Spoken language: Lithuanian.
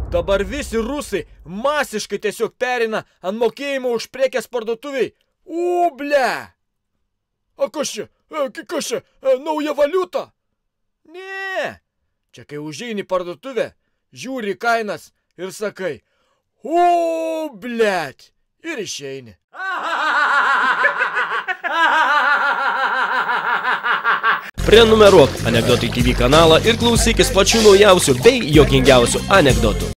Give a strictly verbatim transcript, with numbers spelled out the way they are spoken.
Dabar visi rusai masiškai tiesiog perina ant mokėjimo už prekės parduotuviai. U, ble! A kas čia? Kas čia? Nauja valiuta? Ne. Čia kai užeini parduotuvę, žiūri kainas ir sakai, o, blet, ir išeini. Prenumeruok Anekdotai T V kanalą ir klausykis pačių naujausių bei juokingiausių anekdotų.